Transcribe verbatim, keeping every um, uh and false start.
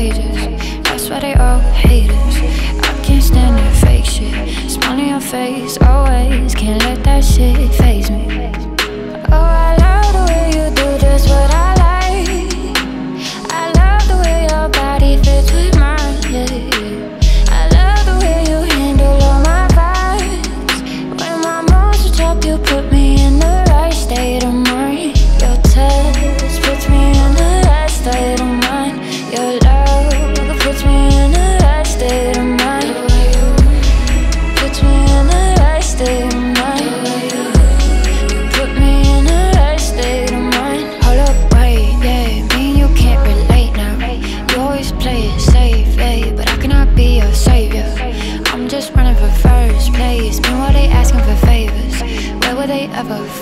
pages. That's why they all hate us. I can't stand that fake shit. Smile on your face, always. Can't let that shit faze me. Oh, I love the way you do just what I like. I love the way your body fits with mine, yeah. I love the way you handle all my vibes. When my moves switch up, you put me in the right state of mind. Your touch puts me in the right state of mind. Your love puts me in the right state of mind. Puts me in the right state of mind. Put me in the right state of mind. Hold up, wait, yeah, me and you can't relate now. You always play it safe, yeah, but I cannot be your savior. I'm just running for first place. Meanwhile they asking for favors. Where would they ever